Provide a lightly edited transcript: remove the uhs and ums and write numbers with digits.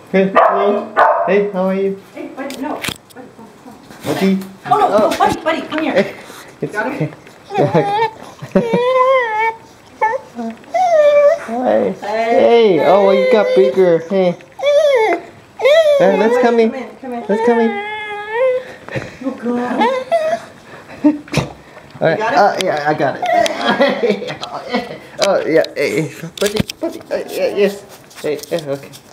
Hey, hello. Hey, how are you? Hey, buddy, no. Buddy, come. Buddy. Oh, no, buddy, come here. Hey, it's Got okay. him? Hi. Hey. Hey, oh, you got bigger. Hey. Let's come in. Come in. Let's come in. Oh, God. All right. got it? Yeah, I got it. Oh, yeah. Hey, buddy. Yeah, yes. Hey, okay.